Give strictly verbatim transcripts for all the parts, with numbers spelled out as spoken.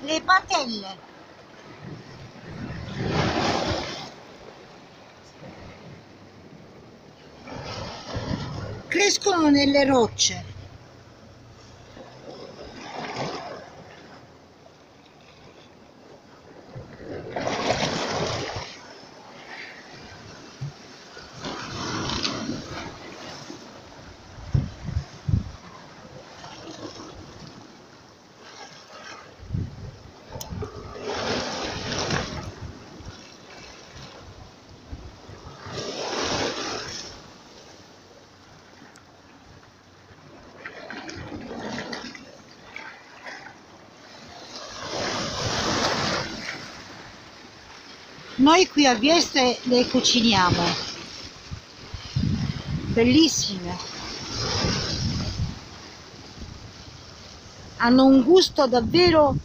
Le patelle crescono nelle rocce. Noi qui a Vieste le cuciniamo, bellissime, hanno un gusto davvero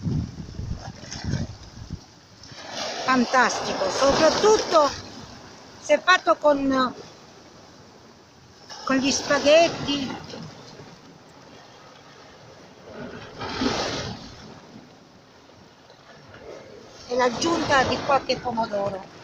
fantastico, soprattutto se fatto con, con gli spaghetti e l'aggiunta di qualche pomodoro.